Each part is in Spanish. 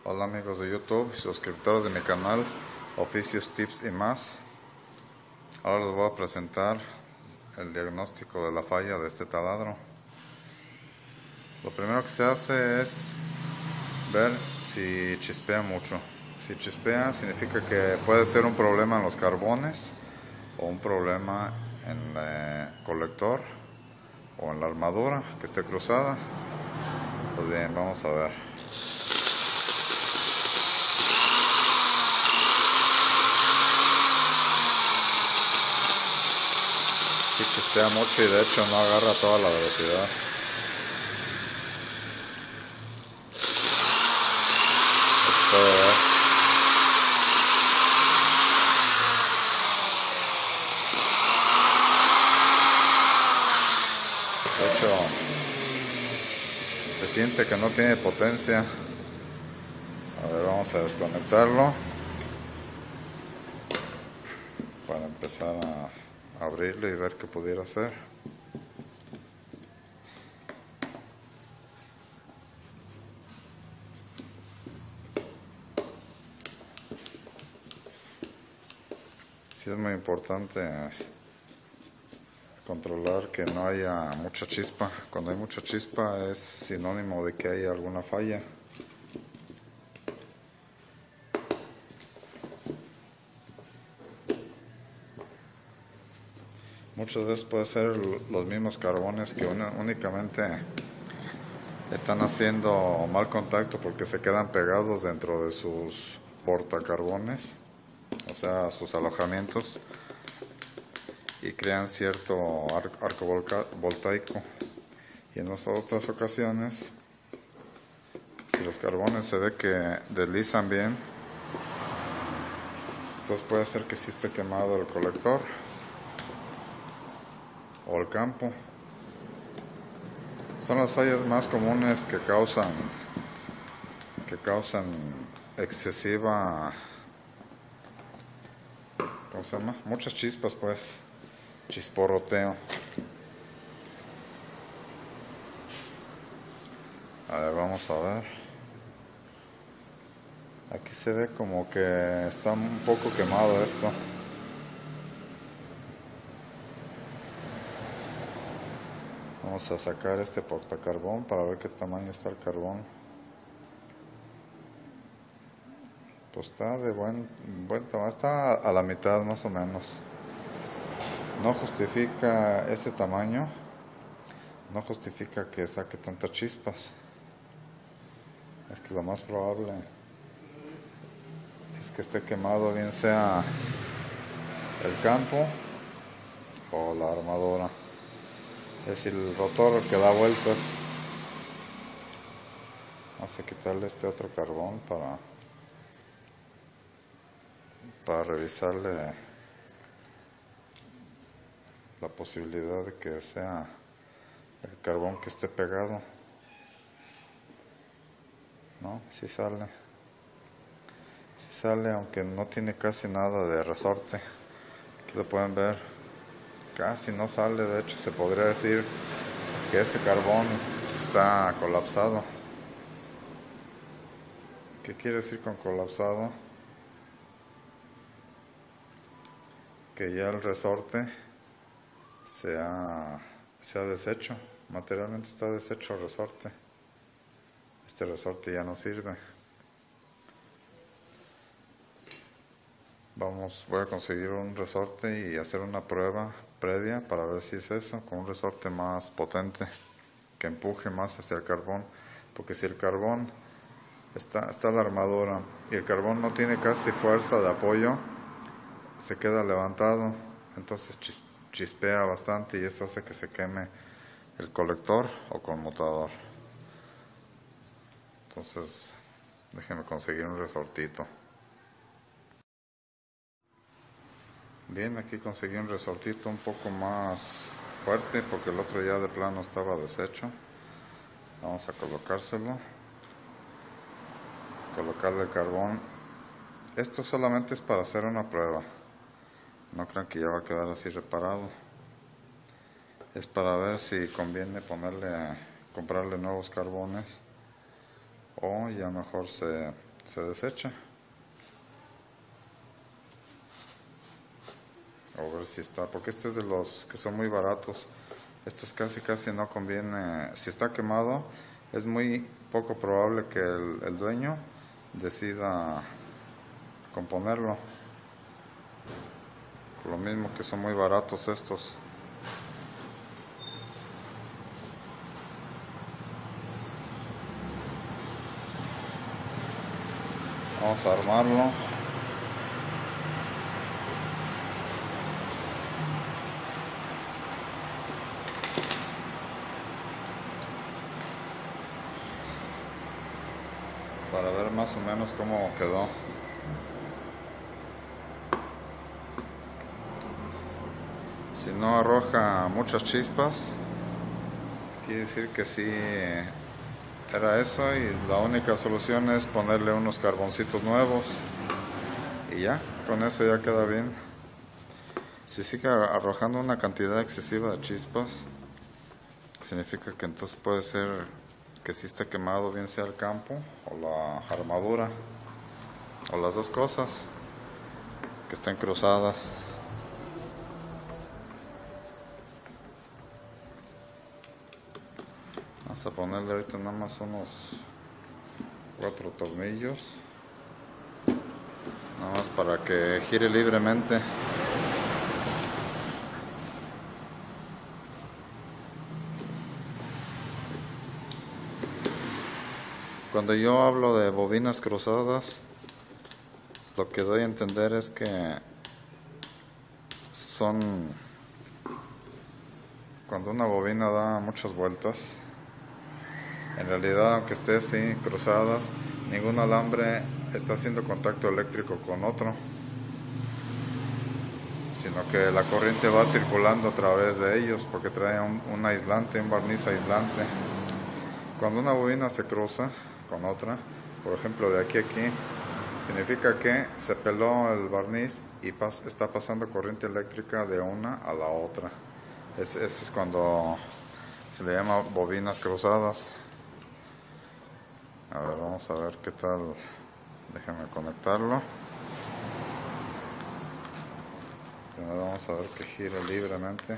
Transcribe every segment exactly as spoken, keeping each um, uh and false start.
Hola amigos de YouTube y suscriptores de mi canal Oficios, Tips y más. Ahora les voy a presentar el diagnóstico de la falla de este taladro. Lo primero que se hace es ver si chispea mucho. Si chispea significa que puede ser un problema en los carbones o un problema en el colector o en la armadura que esté cruzada. Pues bien, vamos a ver. Sí chispea mucho y de hecho no agarra toda la velocidad. Se puede ver. De hecho, se siente que no tiene potencia. A ver, vamos a desconectarlo para empezar a abrirlo y ver qué pudiera hacer. Sí, es muy importante controlar que no haya mucha chispa. Cuando hay mucha chispa es sinónimo de que hay alguna falla. Muchas veces puede ser los mismos carbones que únicamente están haciendo mal contacto porque se quedan pegados dentro de sus portacarbones, o sea, sus alojamientos, y crean cierto arco voltaico. Y en otras ocasiones, si los carbones se ve que deslizan bien, entonces puede ser que sí esté quemado el colector o el campo. Son las fallas más comunes que causan que causan excesiva, ¿cómo se llama? Muchas chispas, pues, chisporroteo. A ver, vamos a ver. Aquí se ve como que está un poco quemado esto. Vamos a sacar este portacarbón para ver qué tamaño está el carbón. Pues está de buen, buen tamaño, está a la mitad más o menos. No justifica ese tamaño, no justifica que saque tantas chispas. Es que lo más probable es que esté quemado, bien sea el campo o la armadura. Es el rotor que da vueltas. Vamos a quitarle este otro carbón para para revisarle la posibilidad de que sea el carbón que esté pegado. No, sí sale. Sí sale, aunque no tiene casi nada de resorte. Aquí lo pueden ver. Casi no sale, de hecho se podría decir que este carbón está colapsado. ¿Qué quiere decir con colapsado? Que ya el resorte se ha, se ha deshecho, materialmente está deshecho el resorte. Este resorte ya no sirve. Vamos, voy a conseguir un resorte y hacer una prueba previa para ver si es eso, con un resorte más potente que empuje más hacia el carbón, porque si el carbón está, está la armadura y el carbón no tiene casi fuerza de apoyo, se queda levantado, entonces chis, chispea bastante y eso hace que se queme el colector o conmutador. Entonces déjenme conseguir un resortito. Bien, aquí conseguí un resortito un poco más fuerte porque el otro ya de plano estaba deshecho. Vamos a colocárselo, colocarle el carbón. Esto solamente es para hacer una prueba, no crean que ya va a quedar así reparado. Es para ver si conviene ponerle, comprarle nuevos carbones o ya mejor se, se desecha. A ver si está, porque este es de los que son muy baratos. Estos casi casi no conviene. Si está quemado, es muy poco probable que el, el dueño decida componerlo. Por lo mismo que son muy baratos estos. Vamos a armarlo. Para ver más o menos cómo quedó. Si no arroja muchas chispas, quiere decir que sí era eso, y la única solución es ponerle unos carboncitos nuevos y ya, con eso ya queda bien. Si sigue arrojando una cantidad excesiva de chispas, significa que entonces puede ser que sí está quemado, bien sea el campo o la armadura, o las dos cosas, que estén cruzadas. Vamos a ponerle ahorita nada más unos cuatro tornillos, nada más para que gire libremente. Cuando yo hablo de bobinas cruzadas, lo que doy a entender es que son cuando una bobina da muchas vueltas. En realidad, aunque esté así cruzadas, ningún alambre está haciendo contacto eléctrico con otro, sino que la corriente va circulando a través de ellos, porque trae un, un aislante, un barniz aislante. Cuando una bobina se cruza con otra, por ejemplo de aquí a aquí, significa que se peló el barniz y pas, está pasando corriente eléctrica de una a la otra. Es, eso es cuando se le llama bobinas cruzadas. A ver, vamos a ver qué tal. Déjenme conectarlo. Primero vamos a ver que gire libremente.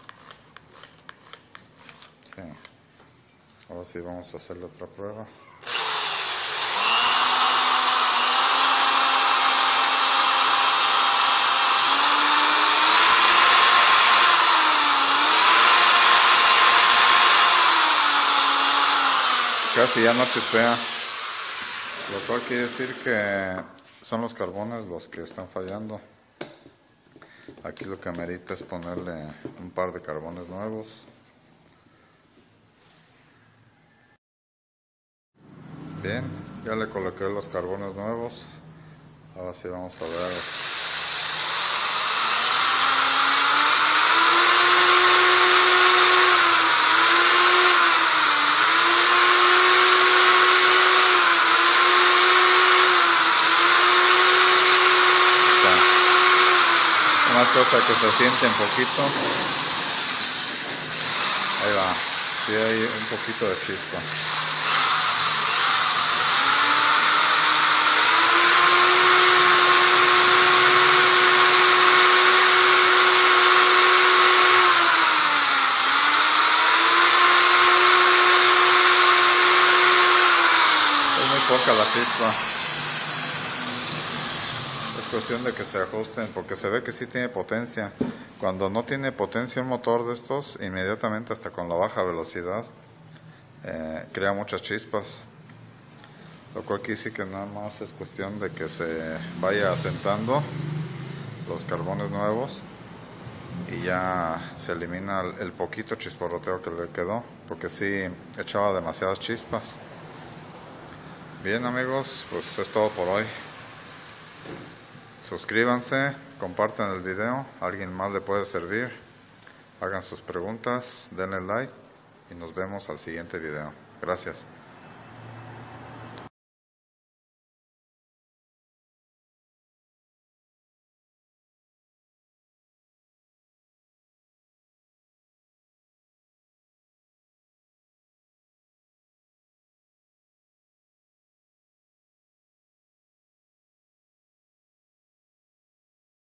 Sí. Ahora sí vamos a hacerle otra prueba. Casi ya no chispea, lo cual quiere decir que son los carbones los que están fallando. Aquí lo que amerita es ponerle un par de carbones nuevos. Bien, ya le coloqué los carbones nuevos. Ahora sí vamos a ver. Una cosa que se siente un poquito. Ahí va. Sí hay un poquito de chispa. Es muy poca la chispa. Cuestión de que se ajusten, porque se ve que sí tiene potencia. Cuando no tiene potencia un motor de estos, inmediatamente hasta con la baja velocidad eh, crea muchas chispas, lo cual quiere decir que nada más es cuestión de que se vaya asentando los carbones nuevos y ya se elimina el, el poquito chisporroteo que le quedó, porque sí echaba demasiadas chispas. Bien amigos, pues es todo por hoy. Suscríbanse, compartan el video, a alguien más le puede servir, hagan sus preguntas, denle like y nos vemos al siguiente video. Gracias.